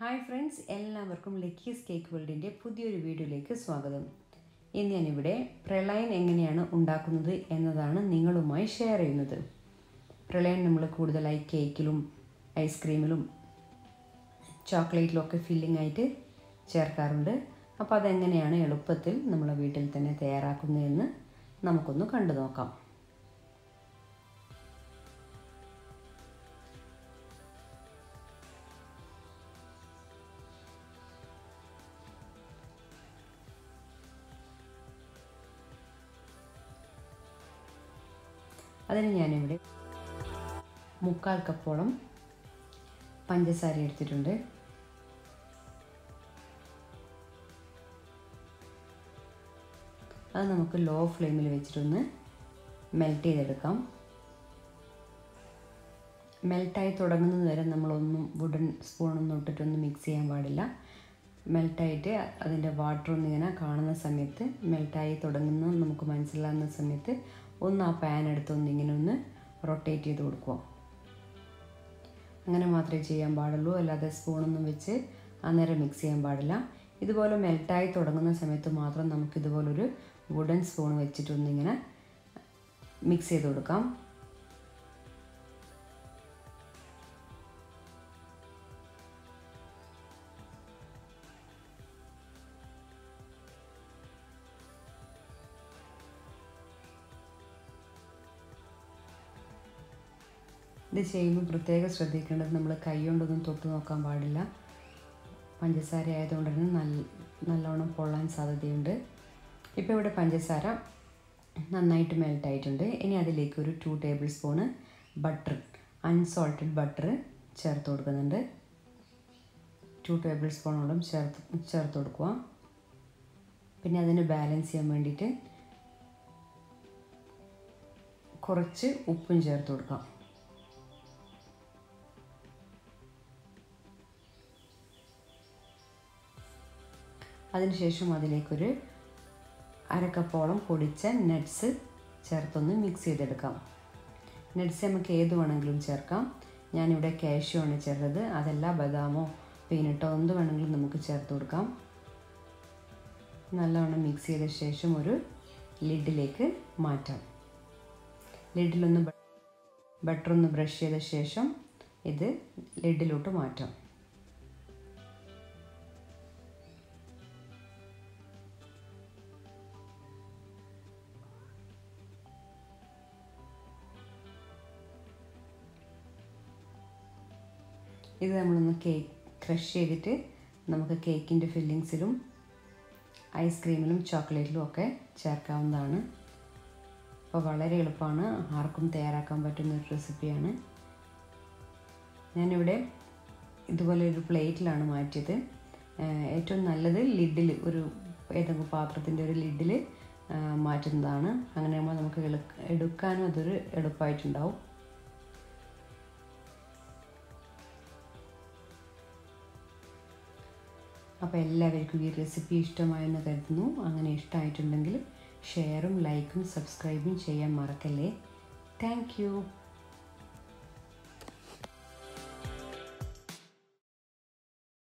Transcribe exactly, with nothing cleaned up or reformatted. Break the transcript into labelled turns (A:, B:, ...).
A: Hi friends, എല്ലാവർക്കും Lucky's cake വേൾഡിൻ്റെ പുതിയൊരു വീഡിയോയിലേക്ക് സ്വാഗതം. ഇന്ന് ഞാനിവിടെ പ്രലൈൻ എങ്ങനെയാണ് ഉണ്ടാക്കുന്നത് എന്നതാണ് നിങ്ങളുമായി ഷെയർ ചെയ്യുന്നത്. പ്രലൈൻ നമ്മൾ കൂടുതലായി കേക്കിലും ഐസ്ക്രീമിലും ചോക്ലേറ്റിലും ഒക്കെ ഫില്ലിംഗ് ആയിട്ട് ചേർക്കാറുണ്ട്. അപ്പോൾ അതെങ്ങനെയാണ് എളുപ്പത്തിൽ നമ്മളെ വീട്ടിൽ തന്നെ തയ്യാറാക്കുന്നതെന്ന് നമുക്കൊന്ന് കണ്ടു നോക്കാം. അതിന് ഞാനിവിടെ മുക്കാൽ കപ്പോളം പഞ്ചസാര എടുത്തിട്ടുണ്ട്. അത് നമുക്ക് ലോ ഫ്ലെയിമിൽ വെച്ചിട്ടൊന്ന് മെൽറ്റ് ചെയ്തെടുക്കാം. മെൽറ്റായി തുടങ്ങുന്നത് വരെ നമ്മളൊന്നും വുഡൻ സ്പൂണൊന്നും ഇട്ടിട്ടൊന്നും മിക്സ് ചെയ്യാൻ പാടില്ല. മെൽറ്റായിട്ട് അതിൻ്റെ വാട്ടർ ഒന്നിങ്ങനെ കാണുന്ന സമയത്ത്, മെൽറ്റായി തുടങ്ങുന്ന നമുക്ക് മനസ്സിലാകുന്ന സമയത്ത് ഒന്ന് ആ പാൻ എടുത്തൊന്ന് ഇങ്ങനെ ഒന്ന് റൊട്ടേറ്റ് ചെയ്ത് കൊടുക്കുക. അങ്ങനെ മാത്രമേ ചെയ്യാൻ പാടുള്ളൂ, അല്ലാതെ സ്പൂണൊന്നും വെച്ച് അന്നേരം മിക്സ് ചെയ്യാൻ പാടില്ല. ഇതുപോലെ മെൽറ്റായി തുടങ്ങുന്ന സമയത്ത് മാത്രം നമുക്ക് ഇതുപോലൊരു വുഡൻ സ്പൂൺ വെച്ചിട്ടൊന്നിങ്ങനെ മിക്സ് ചെയ്ത് കൊടുക്കാം. ഇത് ചെയ്യുമ്പോൾ പ്രത്യേകം ശ്രദ്ധിക്കേണ്ടത്, നമ്മൾ കൈ കൊണ്ടൊന്നും തൊട്ട് നോക്കാൻ പാടില്ല. പഞ്ചസാര ആയതുകൊണ്ട് തന്നെ നല്ല നല്ലോണം പൊള്ളാൻ സാധ്യതയുണ്ട്. ഇപ്പോൾ ഇവിടെ പഞ്ചസാര നന്നായിട്ട് മെൽറ്റായിട്ടുണ്ട്. ഇനി അതിലേക്ക് ഒരു two tablespoon butter, unsalted butter ചേർത്ത് കൊടുക്കുന്നുണ്ട്. ടു ടേബിൾ സ്പൂണോളം ചേർത്ത് ചേർത്ത് കൊടുക്കുക. പിന്നെ അതിന് ബാലൻസ് ചെയ്യാൻ വേണ്ടിയിട്ട് കുറച്ച് ഉപ്പും ചേർത്ത് കൊടുക്കാം. അതിനുശേഷം അതിലേക്കൊരു അരക്കപ്പോളം പൊടിച്ച നട്ട്സ് ചേർത്തൊന്ന് മിക്സ് ചെയ്തെടുക്കാം. നട്ട്സ് നമുക്ക് ഏത് വേണമെങ്കിലും ചേർക്കാം. ഞാനിവിടെ കാഷ്യൂ ആണ് ചേർത്തത്. അതല്ല ബദാമോ പീനട്ടോ എന്ത് വേണമെങ്കിലും നമുക്ക് ചേർത്ത് കൊടുക്കാം. നല്ലവണ്ണം മിക്സ് ചെയ്ത ശേഷം ഒരു ലിഡിലേക്ക് മാറ്റാം. ലിഡിലൊന്ന് ബട്ടർ ഒന്ന് ബ്രഷ് ചെയ്ത ശേഷം ഇത് ലിഡിലോട്ട് മാറ്റാം. ഇത് നമ്മളൊന്ന് കേക്ക് ക്രഷ് ചെയ്തിട്ട് നമുക്ക് കേക്കിൻ്റെ ഫില്ലിങ്സിലും ഐസ്ക്രീമിലും ചോക്ലേറ്റിലും ഒക്കെ ചേർക്കാവുന്നതാണ്. അപ്പോൾ വളരെ എളുപ്പമാണ്, ആർക്കും തയ്യാറാക്കാൻ പറ്റുന്ന ഒരു റെസിപ്പിയാണ്. ഞാനിവിടെ ഇതുപോലെ ഒരു പ്ലേറ്റിലാണ് മാറ്റിയത്. ഏറ്റവും നല്ലത് ലിഡിൽ, ഒരു ഏതെങ്കിലും പാത്രത്തിൻ്റെ ഒരു ലിഡിൽ മാറ്റുന്നതാണ്. അങ്ങനെ ആകുമ്പോൾ നമുക്ക് എടുക്കാനും അതൊരു എളുപ്പമായിട്ടുണ്ടാവും. അപ്പോൾ എല്ലാവർക്കും ഈ റെസിപ്പി ഇഷ്ടമായെന്ന് കരുതുന്നു. അങ്ങനെ ഇഷ്ടമായിട്ടുണ്ടെങ്കിൽ ഷെയറും ലൈക്കും സബ്സ്ക്രൈബും ചെയ്യാൻ മറക്കല്ലേ. Thank U.